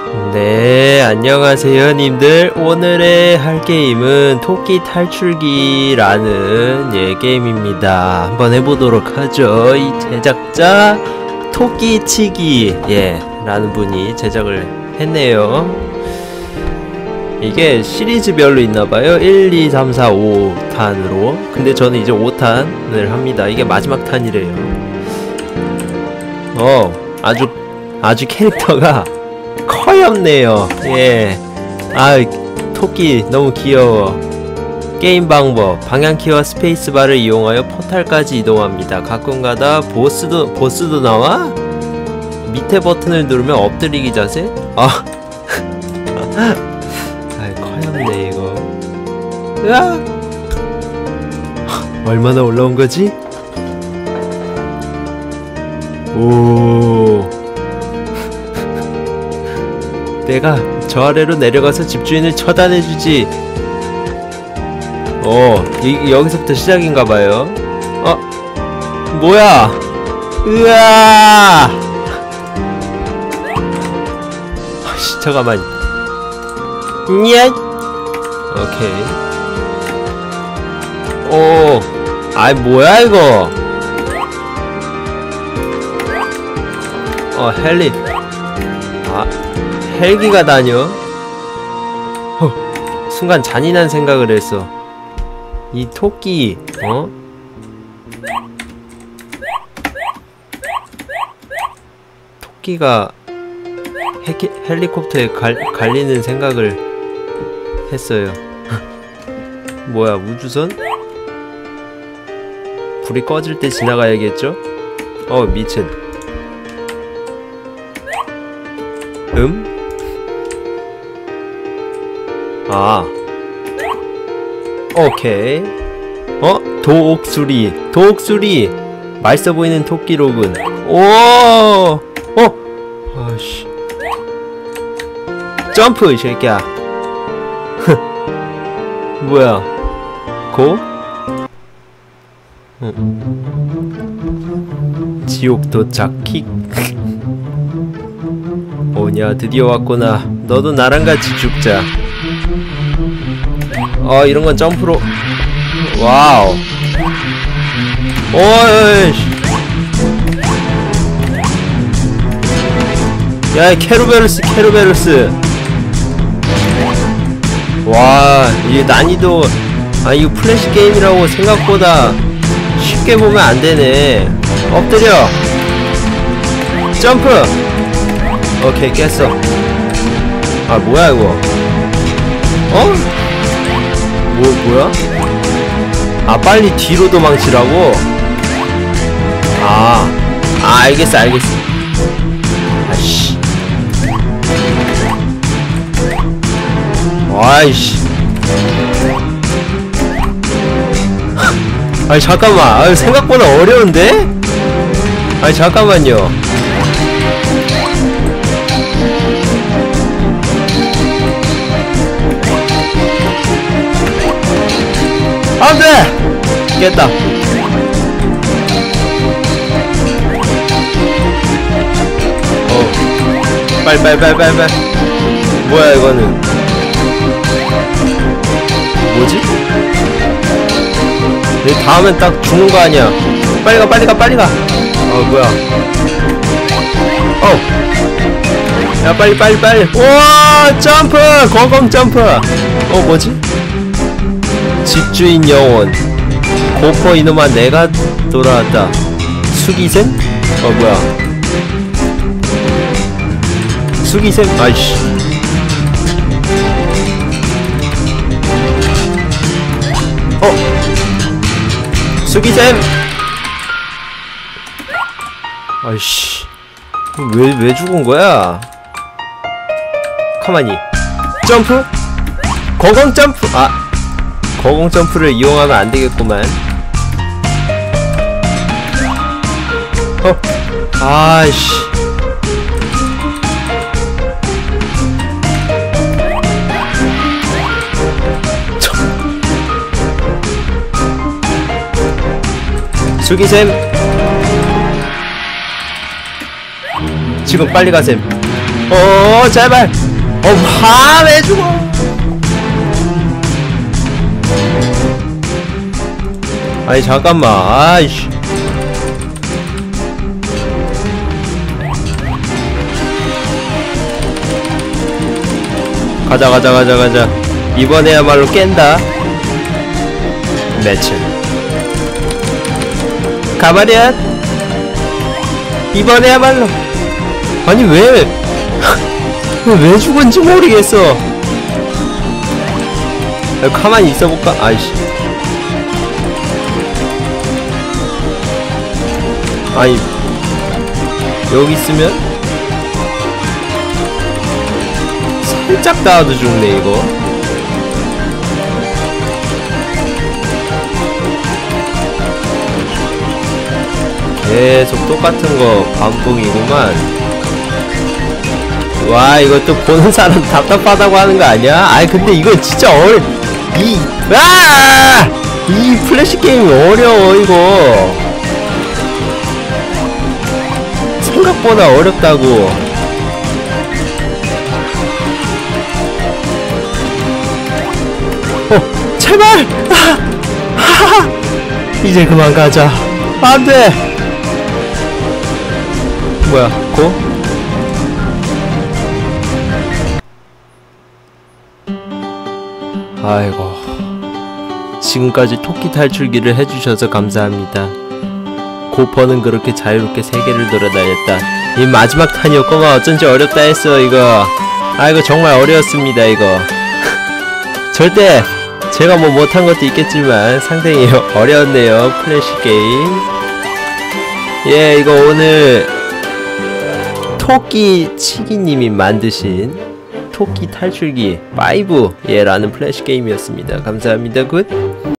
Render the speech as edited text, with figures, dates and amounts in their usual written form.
네, 안녕하세요 님들. 오늘의 할 게임은 토끼 탈출기라는 게임입니다. 한번 해보도록 하죠. 이 제작자 토끼치기 라는 분이 제작을 했네요. 이게 시리즈별로 있나봐요. 1, 2, 3, 4, 5탄으로. 근데 저는 이제 5탄을 합니다. 이게 마지막 탄이래요. 아주 캐릭터가 커엽네요. 토끼 너무 귀여워. 게임 방법: 방향키와 스페이스바를 이용하여 포탈까지 이동합니다. 가끔가다 보스도 나와? 밑에 버튼을 누르면 엎드리기 자세? 커엽네 이거. 으아! 얼마나 올라온 거지? 오. 내가 저 아래로 내려가서 집주인을 처단해주지. 여기서부터 시작인가봐요. 뭐야? 으아! 잠깐만. 녜! 오케이. 뭐야 이거? 헬리. 헬기가 다녀? 순간 잔인한 생각을 했어. 이 토끼, 토끼가 헬리콥터에 갈리는 생각을 했어요. 뭐야, 우주선? 불이 꺼질 때 지나가야겠죠? 미친. 오케이. 도옥수리. 맛있어 보이는 토끼로군. 아씨. 점프, 이 새끼야. 뭐야? 지옥 도착. 킥. 오냐, 드디어 왔구나. 너도 나랑 같이 죽자. 이런건 점프로. 와우. 오이씨. 야, 케루베루스. 와, 이게 난이도, 이거 플래시 게임이라고 생각보다 쉽게 보면 안 되네. 엎드려. 점프. 오케이, 깼어. 뭐야 이거? 뭐야? 빨리 뒤로 도망치라고? 알겠어. 아이씨. 아이씨. 잠깐만. 생각보다 어려운데? 잠깐만요. 안돼! 깼다. 빨리. 뭐야 이거는? 뭐지? 다음엔 딱 죽는 거 아니야? 빨리 가. 뭐야? 야, 빨리. 우와, 점프! 거공 점프! 뭐지? 집주인 영혼. 고퍼 이놈아, 내가 돌아왔다. 수기샘? 뭐야? 수기샘? 아이씨. 수기샘! 아이씨. 왜 죽은 거야? 가만히. 점프? 거공 점프! 거공 점프를 이용하면 안 되겠구만. 아이씨. 수기샘. 지금 빨리 가셈. 제발. 왜 죽어. 아니 잠깐만. 아이씨. 가자. 이번에야말로 깬다. 매치. 가버려. 이번에야말로. 아니 왜 죽은지 모르겠어. 가만히 있어볼까? 아이씨. 아니 여기 있으면 살짝 닿아도 죽네 이거. 계속 똑같은 거 반복이구만. 와 이거 보는 사람 답답하다고 하는 거 아니야? 아니 근데 이거 진짜 이 플래시 게임이 어려워 이거. 생각보다 어렵다고. 제발! 이제 그만 가자. 안돼! 뭐야, 고? 아이고. 지금까지 토끼 탈출기를 해주셔서 감사합니다. 고퍼는 그렇게 자유롭게 세계를 돌아다녔다. 이 마지막 탄이었구만. 어쩐지 어렵다 했어 이거. 이거 정말 어려웠습니다 이거. 절대 제가 뭐 못한 것도 있겠지만 상당히 어려웠네요 플래시 게임. 예, 이거 오늘 토끼 치기님이 만드신 토끼 탈출기 5 라는 플래시 게임이었습니다. 감사합니다. 굿.